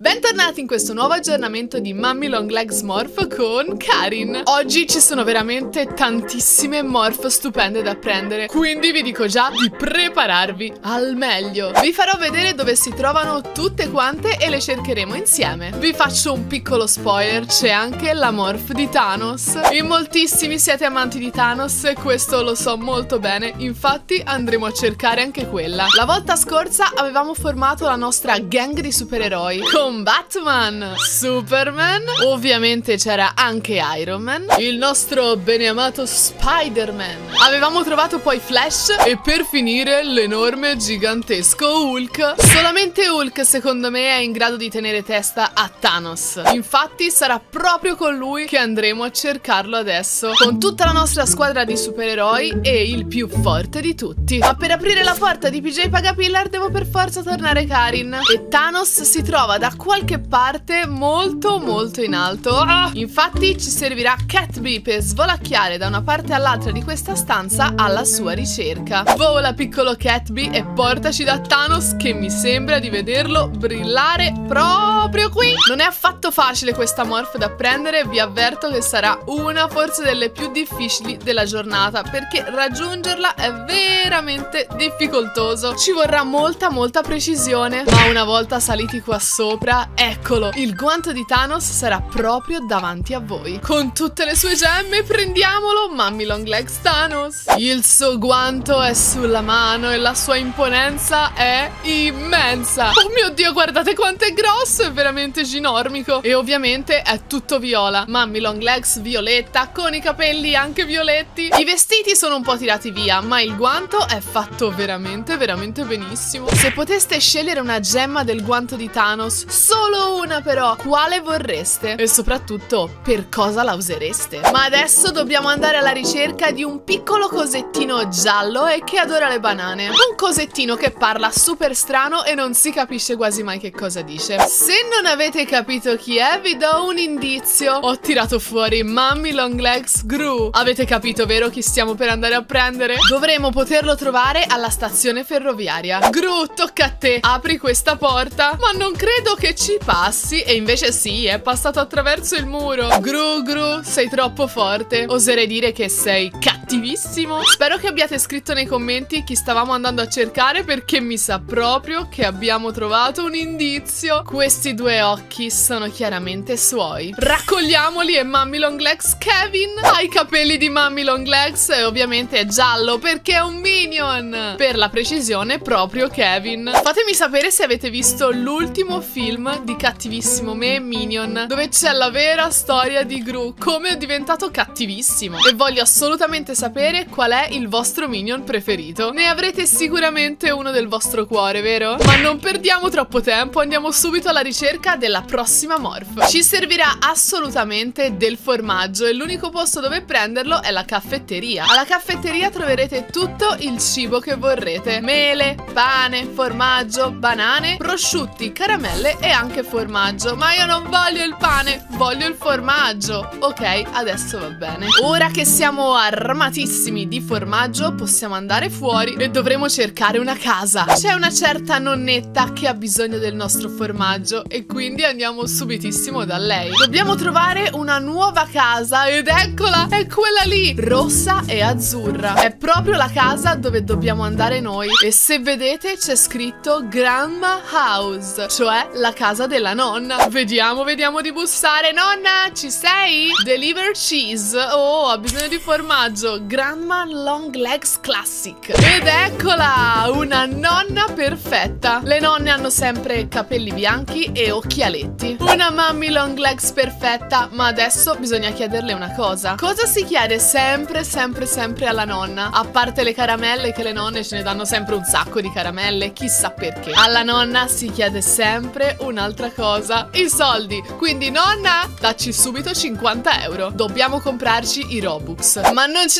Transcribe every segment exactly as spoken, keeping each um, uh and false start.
Bentornati in questo nuovo aggiornamento di Mummy Long Legs Morph con Karin. Oggi ci sono veramente tantissime morph stupende da prendere, quindi vi dico già di prepararvi al meglio. Vi farò vedere dove si trovano tutte quante e le cercheremo insieme. Vi faccio un piccolo spoiler, c'è anche la morph di Thanos. In moltissimi siete amanti di Thanos e questo lo so molto bene, infatti andremo a cercare anche quella. La volta scorsa avevamo formato la nostra gang di supereroi con Batman, Superman, ovviamente c'era anche Iron Man, il nostro beneamato Spider-Man. Avevamo trovato poi Flash e per finire l'enorme gigantesco Hulk. Solamente Hulk secondo me è in grado di tenere testa a Thanos. Infatti sarà proprio con lui che andremo a cercarlo adesso, con tutta la nostra squadra di supereroi e il più forte di tutti. Ma per aprire la porta di P J Pagapillar devo per forza tornare Karin e Thanos si trova da qualche parte molto molto in alto. Ah! Infatti ci servirà Cat Bee per svolacchiare da una parte all'altra di questa stanza alla sua ricerca. Vola piccolo Cat Bee e portaci da Thanos, che mi sembra di vederlo brillare proprio qui. Non è affatto facile questa morph da prendere, vi avverto che sarà una forse delle più difficili della giornata, perché raggiungerla è veramente difficoltoso. Ci vorrà molta molta precisione, ma una volta saliti qua sopra, eccolo, il guanto di Thanos sarà proprio davanti a voi. Con tutte le sue gemme prendiamolo, Mummy Long Legs Thanos. Il suo guanto è sulla mano e la sua imponenza è immensa. Oh mio Dio, guardate quanto è grosso, è veramente ginormico. E ovviamente è tutto viola, Mummy Long Legs violetta, con i capelli anche violetti. I vestiti sono un po' tirati via, ma il guanto è fatto veramente veramente benissimo. Se poteste scegliere una gemma del guanto di Thanos, solo una però, quale vorreste? E soprattutto, per cosa la usereste? Ma adesso dobbiamo andare alla ricerca di un piccolo cosettino giallo e che adora le banane. Un cosettino che parla super strano e non si capisce quasi mai che cosa dice. Se non avete capito chi è, vi do un indizio. Ho tirato fuori Mummy Long Legs Gru. Avete capito, vero, chi stiamo per andare a prendere? Dovremo poterlo trovare alla stazione ferroviaria. Gru, tocca a te. Apri questa porta. Ma non credo che ci passi. E invece sì, è passato attraverso il muro. Gru, Gru, sei troppo forte. Oserei dire che sei cattivissimo. Spero che abbiate scritto nei commenti chi stavamo andando a cercare, perché mi sa proprio che abbiamo trovato un indizio. Questi due occhi sono chiaramente suoi. Raccogliamoli e Mummy Long Legs Kevin ha i capelli di Mummy Long Legs e ovviamente è giallo perché è un minion. Per la precisione proprio Kevin. Fatemi sapere se avete visto l'ultimo film di Cattivissimo Me Minion, dove c'è la vera storia di Gru, come è diventato cattivissimo. E voglio assolutamente sapere qual è il vostro minion preferito. Ne avrete sicuramente uno del vostro cuore, vero? Ma non perdiamo troppo tempo, andiamo subito alla ricerca della prossima morph. Ci servirà assolutamente del formaggio e l'unico posto dove prenderlo è la caffetteria. Alla caffetteria troverete tutto il cibo che vorrete: mele, pane, formaggio, banane, prosciutti, caramelle e anche formaggio. Ma io non voglio il pane, voglio il formaggio. Ok, adesso va bene. Ora che siamo armatissimi di formaggio, possiamo andare fuori e dovremo cercare una casa. C'è una certa nonnetta che ha bisogno del nostro formaggio e quindi andiamo subitissimo da lei. Dobbiamo trovare una nuova casa ed eccola, è quella lì, rossa e azzurra. È proprio la casa dove dobbiamo andare noi e se vedete c'è scritto Grandma House, cioè la casa della nonna. Vediamo, vediamo di bussare. Nonna, ci sei? Deliver cheese. Oh, ha bisogno di formaggio. Grandma Long Legs Classic. Ed eccola, una nonna perfetta. Le nonne hanno sempre capelli bianchi e occhialetti. Una Mummy Long Legs perfetta. Ma adesso bisogna chiederle una cosa. Cosa si chiede sempre, sempre, sempre alla nonna? A parte le caramelle, che le nonne ce ne danno sempre un sacco di caramelle, chissà perché. Alla nonna si chiede sempre un'altra cosa: i soldi. Quindi nonna, dacci subito cinquanta euro. Dobbiamo comprarci i Robux. Ma non ci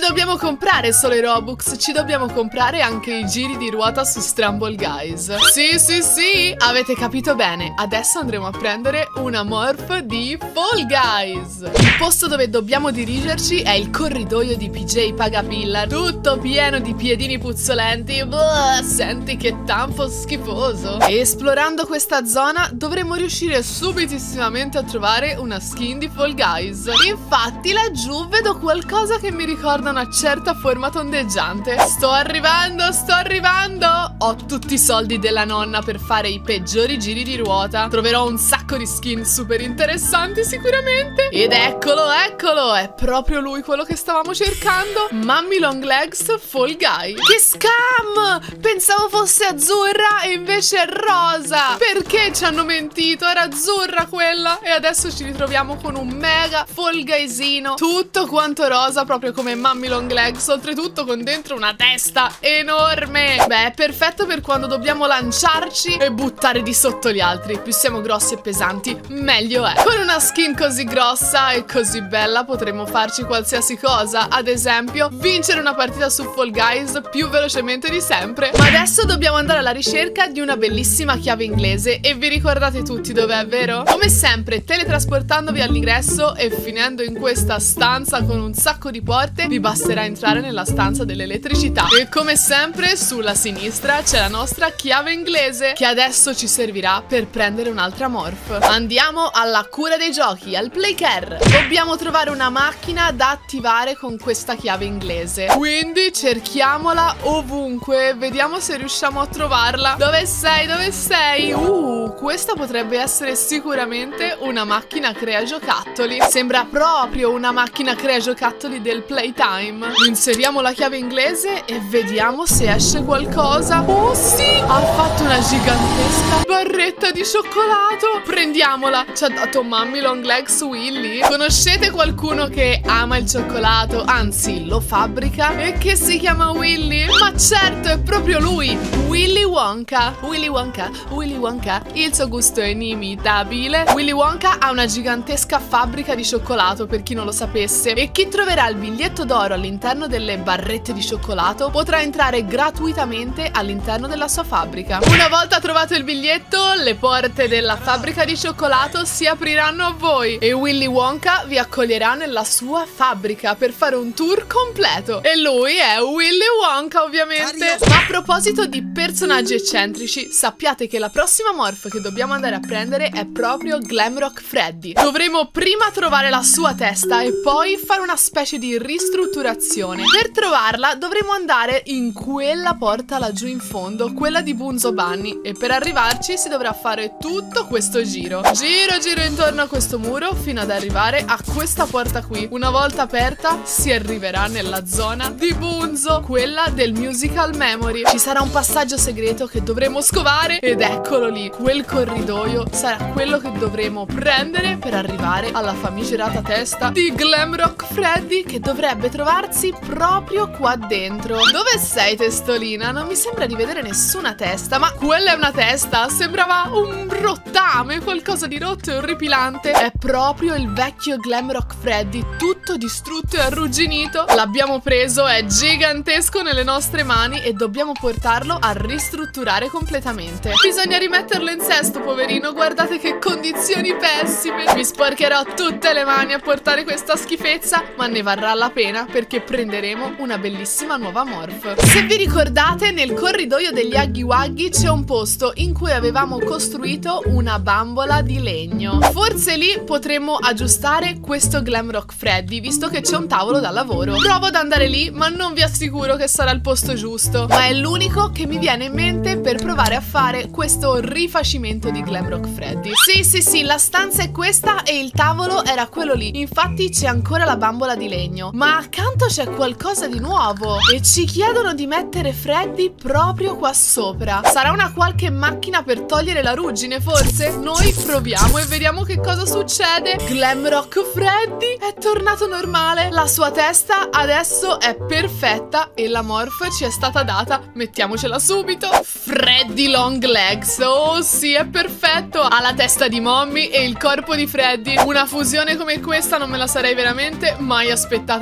dobbiamo comprare solo i Robux, ci dobbiamo comprare anche i giri di ruota su Stumble Guys. Sì, sì, sì, avete capito bene. Adesso andremo a prendere una morph di Fall Guys. Il posto dove dobbiamo dirigerci è il corridoio di P J Pagapillar, tutto pieno di piedini puzzolenti. Blah, senti che tanfo schifoso. E esplorando questa zona dovremo riuscire subitissimamente a trovare una skin di Fall Guys. Infatti laggiù vedo qualcosa che mi ricorda una certa forma tondeggiante. Sto arrivando, sto arrivando. Ho tutti i soldi della nonna per fare i peggiori giri di ruota. Troverò un sacco di skin super interessanti sicuramente. Ed eccolo, eccolo, è proprio lui quello che stavamo cercando. Mummy Longlegs Fall Guy. Che scam! Pensavo fosse azzurra e invece è rosa. Perché ci hanno mentito? Era azzurra quella. E adesso ci ritroviamo con un mega Fall Guysino tutto quanto rosa, proprio come Mummy Longlegs, oltretutto con dentro una testa enorme. Beh, è perfetto per quando dobbiamo lanciarci e buttare di sotto gli altri. Più siamo grossi e pesanti, meglio è. Con una skin così grossa e così bella potremo farci qualsiasi cosa. Ad esempio, vincere una partita su Fall Guys più velocemente di sempre. Ma adesso dobbiamo andare alla ricerca di una bellissima chiave inglese. E vi ricordate tutti dov'è, vero? Come sempre, teletrasportandovi all'ingresso e finendo in questa stanza con un sacco di porte, vi basterà entrare nella stanza dell'elettricità. E come sempre, sulla sinistra c'è la nostra chiave inglese, che adesso ci servirà per prendere un'altra morph. Andiamo alla cura dei giochi, al Playcare. Dobbiamo trovare una macchina da attivare con questa chiave inglese, quindi cerchiamola ovunque. Vediamo se riusciamo a trovarla. Dove sei? Dove sei? Uh, questa potrebbe essere sicuramente una macchina crea giocattoli. Sembra proprio una macchina crea giocattoli del Playtime. Inseriamo la chiave inglese e vediamo se esce qualcosa. Oh sì, ha fatto una gigantesca barretta di cioccolato. Prendiamola. Ci ha dato Mummy Longlegs Willy. Conoscete qualcuno che ama il cioccolato, anzi lo fabbrica, e che si chiama Willy? Ma certo, è proprio lui, Willy Wonka. Willy Wonka, Willy Wonka, il suo gusto è inimitabile. Willy Wonka ha una gigantesca fabbrica di cioccolato, per chi non lo sapesse, e chi troverà il biglietto d'oro all'interno delle barrette di cioccolato potrà entrare gratuitamente all'interno della sua fabbrica. Una volta trovato il biglietto, le porte della fabbrica di cioccolato si apriranno a voi e Willy Wonka vi accoglierà nella sua fabbrica per fare un tour completo. E lui è Willy Wonka, ovviamente. Ma a proposito di personaggi eccentrici, sappiate che la prossima morph che dobbiamo andare a prendere è proprio Glamrock Freddy. Dovremo prima trovare la sua testa e poi fare una specie di ristrutturazione. Per trovarla dovremo andare in quella porta laggiù in fondo, quella di Bunzo Bunny, e per arrivarci si dovrà fare tutto questo giro. Giro, giro intorno a questo muro fino ad arrivare a questa porta qui. Una volta aperta si arriverà nella zona di Bunzo, quella del Musical Memory. Ci sarà un passaggio segreto che dovremo scovare ed eccolo lì. Quel corridoio sarà quello che dovremo prendere per arrivare alla famigerata testa di Glamrock Freddy, che dovrebbe trovarsi proprio qua dentro. Dove sei, testolina? Non mi sembra di vedere nessuna testa. Ma quella è una testa? Sembrava un rottame, qualcosa di rotto e orripilante. È proprio il vecchio Glamrock Freddy, tutto distrutto e arrugginito. L'abbiamo preso, è gigantesco nelle nostre mani e dobbiamo portarlo a ristrutturare completamente. Bisogna rimetterlo in sesto, poverino. Guardate che condizioni pessime. Mi sporcherò tutte le mani a portare questa schifezza, ma ne varrà la pena perché prenderemo una bellissima nuova morph. Se vi ricordate, nel corridoio degli Huggy Wuggy c'è un posto in cui avevamo costruito una bambola di legno. Forse lì potremmo aggiustare questo Glamrock Freddy, visto che c'è un tavolo da lavoro. Provo ad andare lì, ma non vi assicuro che sarà il posto giusto. Ma è l'unico che mi viene in mente per provare a fare questo rifacimento di Glamrock Freddy. Sì, sì, sì, la stanza è questa e il tavolo era quello lì. Infatti c'è ancora la bambola di legno, ma accanto c'è qualcosa di nuovo e ci chiedono di mettere Freddy proprio qua sopra. Sarà una qualche macchina per togliere la ruggine, forse? Noi proviamo e vediamo che cosa succede. Glamrock Freddy è tornato normale. La sua testa adesso è perfetta e la morph ci è stata data. Mettiamocela subito. Freddy Longlegs. Oh sì, è perfetto. Ha la testa di Mommy e il corpo di Freddy. Una fusione come questa non me la sarei veramente mai aspettata nella vita.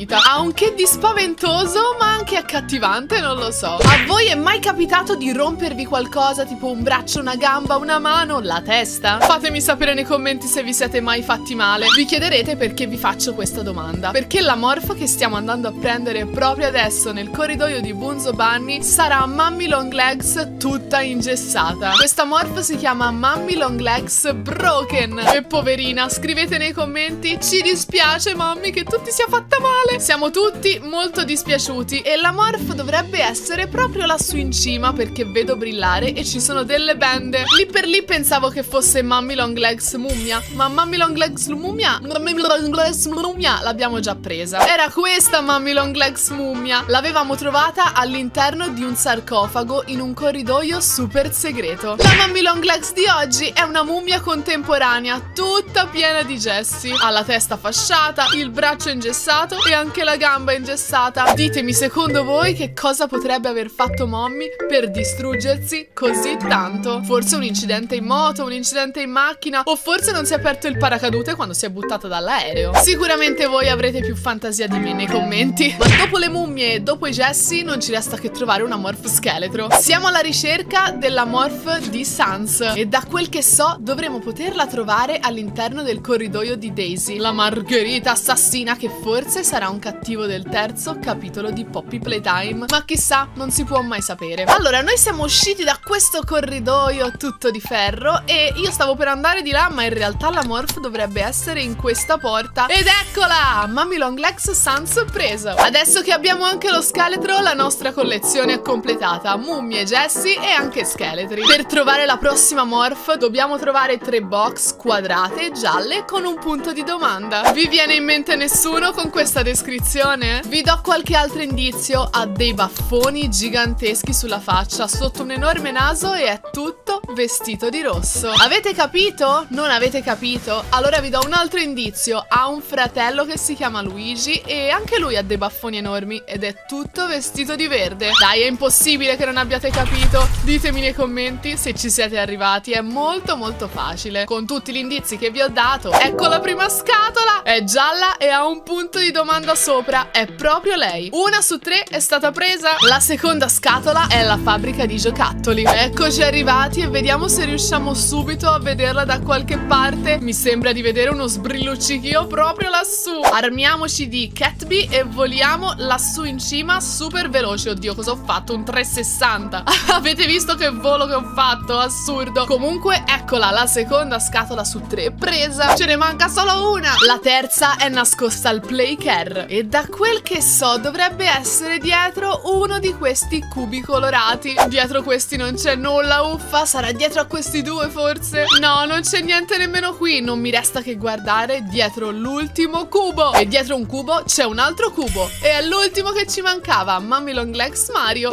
vita. Ha un che di spaventoso, ma anche accattivante, non lo so. A voi è mai capitato di rompervi qualcosa, tipo un braccio, una gamba, una mano, la testa? Fatemi sapere nei commenti se vi siete mai fatti male. Vi chiederete perché vi faccio questa domanda. Perché la morph che stiamo andando a prendere proprio adesso nel corridoio di Bunzo Bunny sarà Mummy Longlegs tutta ingessata. Questa morph si chiama Mummy Longlegs Broken. E poverina, scrivete nei commenti: ci dispiace Mummy che tu ti sia fatta male. Siamo tutti molto dispiaciuti e la morph dovrebbe essere proprio lassù in cima, perché vedo brillare e ci sono delle bende. Lì per lì pensavo che fosse Mummy Longlegs Mummia, ma Mummy Longlegs Mummia Mummy Longlegs Mummia l'abbiamo già presa. Era questa Mummy Longlegs Mummia. L'avevamo trovata all'interno di un sarcofago in un corridoio super segreto. La Mummy Longlegs di oggi è una mummia contemporanea, tutta piena di gessi. Ha la testa fasciata, il braccio ingessato e anche la gamba ingessata. Ditemi secondo voi che cosa potrebbe aver fatto Mommy per distruggersi così tanto. Forse un incidente in moto, un incidente in macchina, o forse non si è aperto il paracadute quando si è buttata dall'aereo. Sicuramente voi avrete più fantasia di me nei commenti. Ma dopo le mummie e dopo i gessi non ci resta che trovare una morph scheletro. Siamo alla ricerca della morph di Sans e da quel che so dovremo poterla trovare all'interno del corridoio di Daisy, la margherita assassina che forse sarà un cattivo del terzo capitolo di Poppy Playtime. Ma chissà, non si può mai sapere. Allora, noi siamo usciti da questo corridoio tutto di ferro e io stavo per andare di là, ma in realtà la morph dovrebbe essere in questa porta. Ed eccola! Mummy Longlegs Sans preso. Adesso che abbiamo anche lo scheletro, la nostra collezione è completata. Mummie, gessi e anche scheletri. Per trovare la prossima morph dobbiamo trovare tre box quadrate gialle con un punto di domanda. Vi viene in mente nessuno con questa descrizione? Vi do qualche altro indizio: ha dei baffoni giganteschi sulla faccia, sotto un enorme naso e è tutto vestito di rosso. Avete capito? Non avete capito? Allora vi do un altro indizio: ha un fratello che si chiama Luigi e anche lui ha dei baffoni enormi ed è tutto vestito di verde. Dai, è impossibile che non abbiate capito. Ditemi nei commenti se ci siete arrivati. È molto molto facile. Con tutti gli indizi che vi ho dato, ecco la prima scatola. È gialla e ha un punto di domanda sopra. È proprio lei. Una su tre è stata presa. La seconda scatola è la fabbrica di giocattoli. Eccoci arrivati e vediamo se riusciamo subito a vederla da qualche parte. Mi sembra di vedere uno sbrilluccichio proprio lassù. Armiamoci di Catbee e voliamo lassù in cima super veloce. Oddio, cosa ho fatto? Un trecentosessanta. Avete visto che volo che ho fatto? Assurdo. Comunque eccola, la seconda scatola su tre presa. Ce ne manca solo una. La terza è nascosta al playcare e da quel che so dovrebbe essere dietro uno di questi cubi colorati. Dietro questi non c'è nulla, uffa. Sarà dietro a questi due forse? No, non c'è niente nemmeno qui. Non mi resta che guardare dietro l'ultimo cubo. E dietro un cubo c'è un altro cubo. E è l'ultimo che ci mancava. Mummy Longlegs Mario.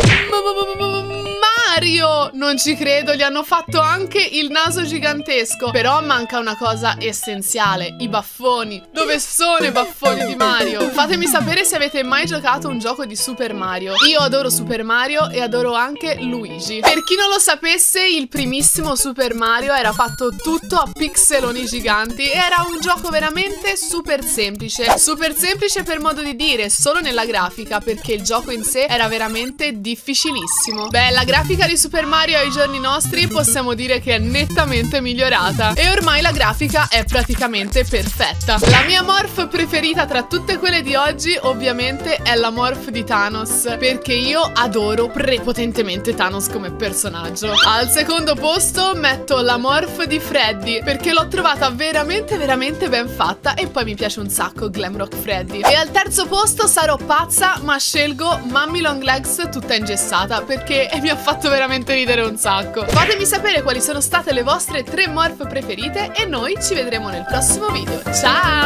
Mario! Non ci credo, gli hanno fatto anche il naso gigantesco. Però manca una cosa essenziale: i baffoni. Dove sono i baffoni di Mario? Fatemi sapere se avete mai giocato un gioco di Super Mario. Io adoro Super Mario e adoro anche Luigi. Per chi non lo sapesse, il primissimo Super Mario era fatto tutto a pixeloni giganti. Era un gioco veramente super semplice. Super semplice per modo di dire, solo nella grafica, perché il gioco in sé era veramente difficilissimo. Beh, la grafica di Super Mario ai giorni nostri possiamo dire che è nettamente migliorata e ormai la grafica è praticamente perfetta. La mia morph preferita tra tutte quelle di oggi ovviamente è la morph di Thanos, perché io adoro prepotentemente Thanos come personaggio. Al secondo posto metto la morph di Freddy, perché l'ho trovata veramente veramente ben fatta e poi mi piace un sacco Glamrock Freddy. E al terzo posto sarò pazza, ma scelgo Mummy Longlegs tutta ingessata, perché mi ha fatto veramente ridere un sacco. Fatemi sapere quali sono state le vostre tre morph preferite e noi ci vedremo nel prossimo video. Ciao!